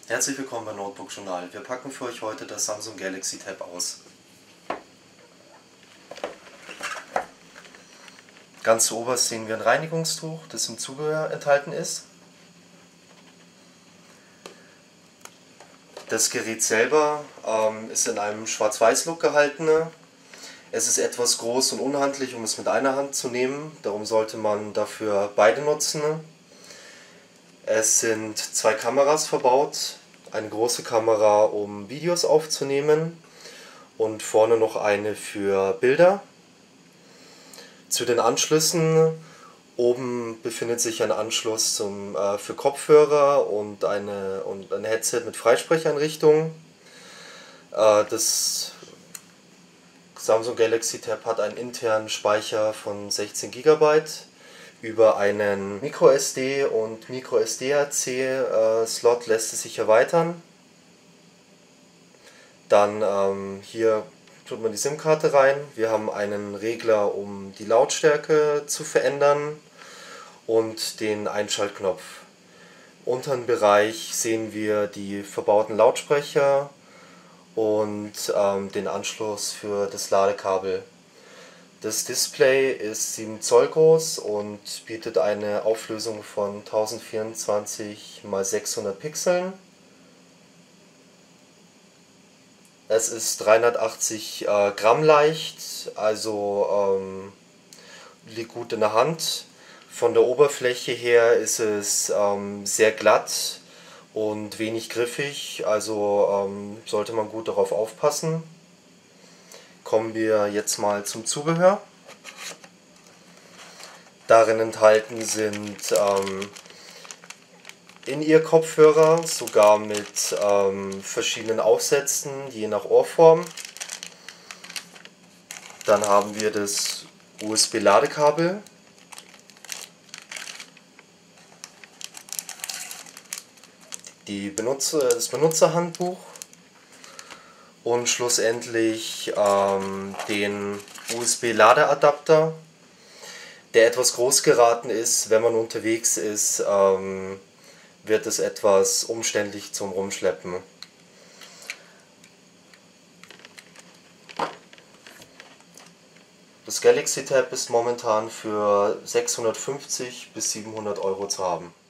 Herzlich willkommen bei Notebook Journal. Wir packen für euch heute das Samsung Galaxy Tab aus. Ganz zu oberst sehen wir ein Reinigungstuch, das im Zubehör enthalten ist. Das Gerät selber ist in einem Schwarz-Weiß-Look gehalten. Es ist etwas groß und unhandlich, um es mit einer Hand zu nehmen. Darum sollte man dafür beide nutzen. Es sind zwei Kameras verbaut. Eine große Kamera, um Videos aufzunehmen, und vorne noch eine für Bilder. Zu den Anschlüssen: oben befindet sich ein Anschluss für Kopfhörer und ein Headset mit Freisprecheinrichtung. Das Samsung Galaxy Tab hat einen internen Speicher von 16 GB. Über einen MicroSD und MicroSD-AC Slot lässt es sich erweitern. Dann hier tut man die SIM-Karte rein. Wir haben einen Regler, um die Lautstärke zu verändern, und den Einschaltknopf. Im unteren Bereich sehen wir die verbauten Lautsprecher und den Anschluss für das Ladekabel. Das Display ist 7 Zoll groß und bietet eine Auflösung von 1024 x 600 Pixeln. Es ist 380 Gramm leicht, also liegt gut in der Hand. Von der Oberfläche her ist es sehr glatt und wenig griffig, also sollte man gut darauf aufpassen. Kommen wir jetzt mal zum Zubehör. Darin enthalten sind In-Ear-Kopfhörer, sogar mit verschiedenen Aufsätzen, je nach Ohrform. Dann haben wir das USB-Ladekabel. Das Benutzerhandbuch. Und schlussendlich den USB-Ladeadapter, der etwas groß geraten ist. Wenn man unterwegs ist, wird es etwas umständlich zum Rumschleppen. Das Galaxy Tab ist momentan für 650 bis 700 € zu haben.